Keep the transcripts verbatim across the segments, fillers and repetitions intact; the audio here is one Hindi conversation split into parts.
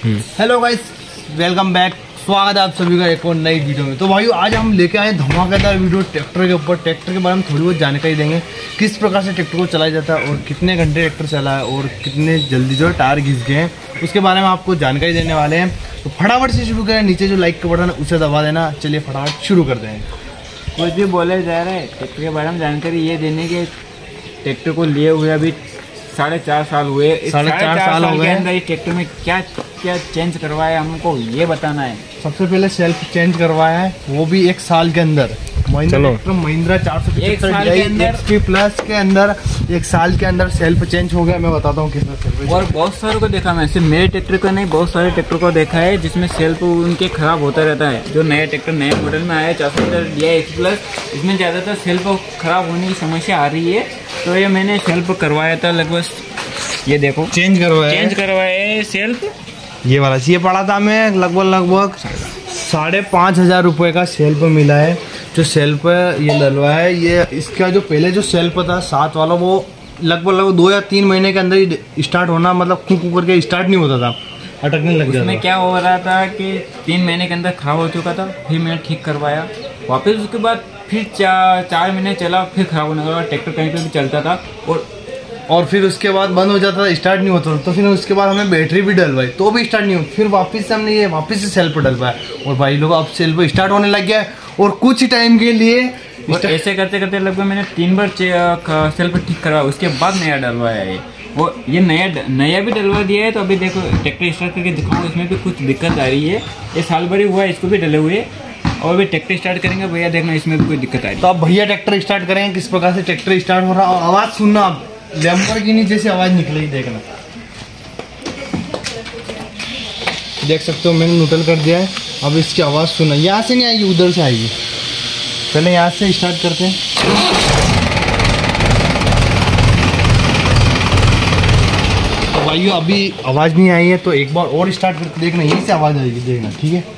Hello guys, welcome back. स्वागत है आप सभी का एक और नई वीडियो में। तो भाइयों, आज हम लेके आए धमाकेदार वीडियो ट्रैक्टर के ऊपर। ट्रैक्टर के बारे में थोड़ी बहुत जानकारी देंगे, किस प्रकार से ट्रैक्टर को चलाया जाता है और कितने घंटे ट्रैक्टर चला है और कितने जल्दी जो टायर घिस गए हैं, उसके बारे में आपको जानकारी देने वाले हैं। तो फटाफट से शुरू करें। नीचे जो लाइक का बटन है उसे दबा देना। चलिए फटाफट शुरू करते हैं। कुछ भी बोले जा रहा है ट्रैक्टर के बारे में जानकारी ये देने के, ट्रैक्टर को लिए हुए अभी साढ़े चार साल हुए। साढ़े चार साल हो गए अंदर ये ट्रैक्टर में क्या क्या चेंज करवाया हमको ये बताना है। सबसे पहले सेल्फ चेंज करवाया है, वो भी एक साल के अंदर। महिंद्रा महिंद्रा चार सौ पचहत्तर प्लस के अंदर एक साल के अंदर सेल्फ चेंज हो गया। मैं बताता हूँ कितना सेल्फ। और बहुत सारों को देखा मैं, सिर्फ मेरे ट्रैक्टर को नहीं, बहुत सारे ट्रैक्टर को देखा है जिसमें सेल्फ उनके खराब होता रहता है। जो नया ट्रैक्टर नए मॉडल में आया है चार सौ पचहत्तर डी आई एक्स प्लस, इसमें ज़्यादातर सेल्फ खराब होने की समस्या आ रही है। तो ये मैंने सेल्फ करवाया था, लगभग ये देखो चेंज करवाया चेंज करवाया है सेल्फ। ये वाला ये पड़ा था हमें लगभग लगभग साढ़े पाँच हजार रुपये का सेल्फ मिला है। जो सेल्फ है ये डलवा है। ये इसका जो पहले जो सेल्फ था सात वाला, वो लगभग लगभग दो या तीन महीने के अंदर ही स्टार्ट होना, मतलब खुक खुक करके स्टार्ट नहीं होता था, अटकने लग जाता था। क्या हो रहा था कि तीन महीने के अंदर खराब हो चुका था, फिर मैंने ठीक करवाया वापस। उसके बाद फिर चार चार महीने चला, फिर खराब होने लगा। ट्रैक्टर कहीं पे भी चलता था और और फिर उसके बाद बंद हो जाता था, स्टार्ट नहीं होता था। तो फिर उसके बाद हमने बैटरी भी डलवाई तो भी स्टार्ट नहीं हुई। फिर वापस से हमने ये वापस से सेल्फ डलवाया और भाई लोग अब सेल्फ स्टार्ट होने लग गया है। और कुछ टाइम के लिए ऐसे करते करते लगभग मैंने तीन बार सेल्फ ठीक करवाया, उसके बाद नया डलवाया है। वो ये नया नया भी डलवा दिया है। तो अभी देखो ट्रैक्टर स्टार्ट करके दिखाऊँ, इसमें भी कुछ दिक्कत आ रही है। ये साल भर ही हुआ है इसको भी डले हुए, और अभी ट्रैक्टर स्टार्ट करेंगे भैया, देखना इसमें भी कोई दिक्कत आ रही है। तो अब भैया ट्रैक्टर स्टार्ट करेंगे, किस प्रकार से ट्रैक्टर स्टार्ट हो रहा है। आवाज़ सुनना, आप लैम्बोर्गिनी जैसी आवाज़ निकलेगी, देखना। देख सकते हो मैंने न्यूट्रल कर दिया है। अब इसकी आवाज़ सुना, यहाँ से नहीं आएगी, उधर से आएगी। पहले यहाँ से स्टार्ट करते हैं। तो भाइयों अभी आवाज़ नहीं आई है, तो एक बार और स्टार्ट करके देखना, यहीं से आवाज़ आएगी, देखना, ठीक है।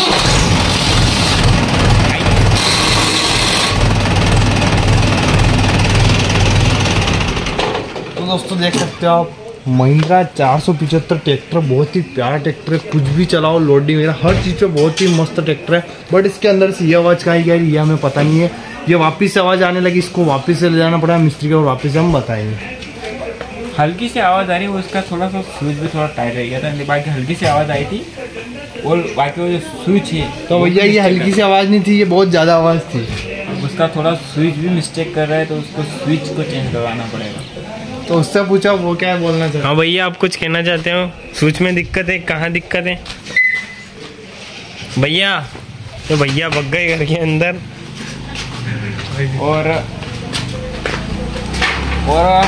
तो दोस्तों देख सकते हो आप, महिंद्रा चार सौ पचहत्तर ट्रैक्टर बहुत ही प्यारा ट्रैक्टर है। कुछ भी चलाओ, लोडिंग वगैरह हर चीज़ पे बहुत ही मस्त ट्रैक्टर है। बट इसके अंदर से ये आवाज़ कहाँ गई ये हमें पता नहीं है। ये वापस से आवाज़ आने लगी, इसको वापस से ले जाना पड़ा मिस्त्री को और वापस से हम बताएंगे। हल्की सी आवाज़ आ रही है, उसका थोड़ा सा स्विच भी थोड़ा टाइट रह गया था, बाकी हल्की सी आवाज़ आई थी। और बाकी वो जो स्विच है तो भैया ये हल्की सी आवाज़ नहीं थी, ये बहुत ज़्यादा आवाज़ थी। उसका थोड़ा स्विच भी मिस्टेक कर रहा है, तो उसको स्विच को चेंज करवाना पड़ेगा। तो उससे पूछा वो क्या बोलना चाहते। हाँ भैया, आप कुछ कहना चाहते हो? स्विच में दिक्कत है, कहाँ दिक्कत है भैया? तो भैया भग गए घर के अंदर। और और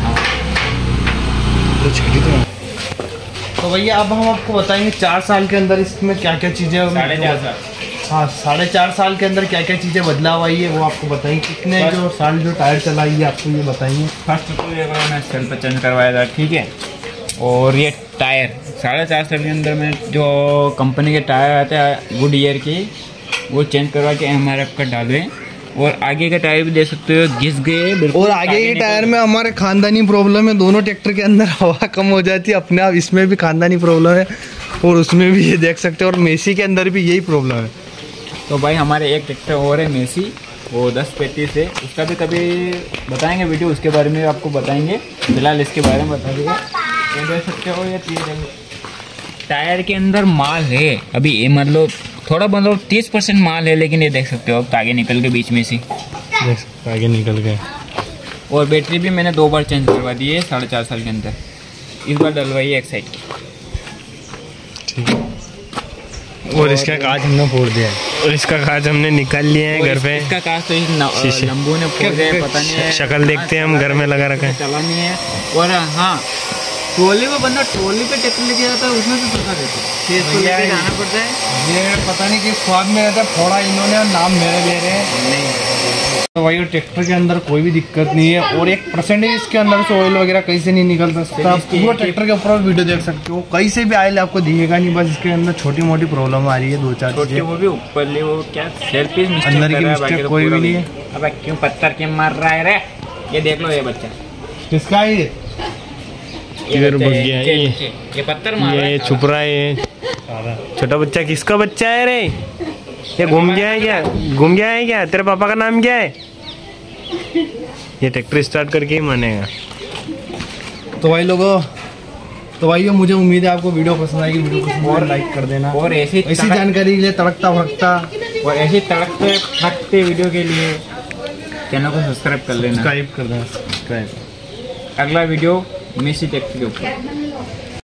तो भैया अब हम आपको बताएंगे चार साल के अंदर इसमें क्या क्या चीज़ें, साढ़े चार साल हाँ साढ़े चार साल के अंदर क्या क्या चीज़ें बदलाव आई है वो आपको बताएंगे। कितने जो साल जो टायर चलाई है आपको ये बताएंगे। फर्स्ट तो ये मैं सेल्फ चेंज करवाया था, ठीक है। और ये टायर साढ़े चार साल के अंदर में जो कंपनी के टायर आते हैं गुड ईयर के, वो चेंज करवा के एम आर एफ का डाले। और आगे का टायर भी देख सकते हो घिस गए। और आगे के टायर में हमारे खानदानी प्रॉब्लम है, दोनों ट्रैक्टर के अंदर हवा कम हो जाती है अपने आप। इसमें भी खानदानी प्रॉब्लम है और उसमें भी ये देख सकते हो। और मेसी के अंदर भी यही प्रॉब्लम है। तो भाई हमारे एक ट्रैक्टर और है मेसी, वो दस पैंतीस है, उसका भी कभी बताएंगे वीडियो, उसके बारे में आपको बताएंगे। फिलहाल इसके बारे में बता देगा। ये देख सकते हो ये टायर के अंदर माल है अभी, ये मतलब थोड़ा मतलब तीस परसेंट माल है, लेकिन ये देख सकते हो अब आगे निकल के बीच में से आगे निकल गए। और बैटरी भी मैंने दो बार चेंज करवा दी है साढ़े चार साल के अंदर। इस बार डलवाई है एक साइड की, ठीक है। और इसका कांच हमने फोड़ दिया है, और इसका कांच हमने निकाल लिया है घर पे। इसका कांच तो इस लंबू ने फोड़ दिया है, पता नहीं है, शक्ल देखते हैं हम घर में लगा रखा है, चला नहीं है। और हाँ, ट्रॉली में बंदा ट्रॉली पे ट्रैक्टर लेके जाता है, उसमें भी फंसा देता है, इसको लेके जाना पड़ता है। ये पता नहीं किस स्वाद में रहता है, फोड़ा इन्होंने और नाम मेरे ले रहे हैं। नहीं तो भाई ट्रैक्टर के अंदर कोई भी दिक्कत नहीं है। और एक परसेंटेज इसके अंदर से ऑयल वगैरह कहीं से नहीं निकल सकता। पूरा ट्रैक्टर के ऊपर वीडियो देख सकते हो, कहीं से भी ऑयल आपको दिखेगा नहीं। बस इसके अंदर छोटी मोटी प्रॉब्लम आ रही है, दो चार छोटी, वो भी ऊपर ले, वो क्या सेल्फ अंदर की मिस्टेक कोई भी नहीं है। अब क्यों पत्थर क्यों मार रहा है रे? ये देख लो, ये बच्चा किसका है ये? किधर भाग गया नीचे, ये? नीचे। ये पत्थर मार रहा है ये काला। छुप रहा है ये छोटा बच्चा। किसका बच्चा है रे? ये घूम गया है क्या? घूम गया है क्या? तेरे पापा का नाम क्या है? ये ट्रैक्टर स्टार्ट करके ही मानेगा। तो भाई लोगों, तो भाई मुझे उम्मीद है आपको वीडियो पसंद आएगी। वीडियो पसंद और लाइक कर देना और ऐसी ऐसी जानकारी के लिए तड़कता भड़कता और ऐसे तड़कते फटते वीडियो के लिए चैनल को सब्सक्राइब कर लेना। सब्सक्राइब कर देना। सब्सक्राइब। अगला वीडियो मेसी ट्रैक्टर के ऊपर।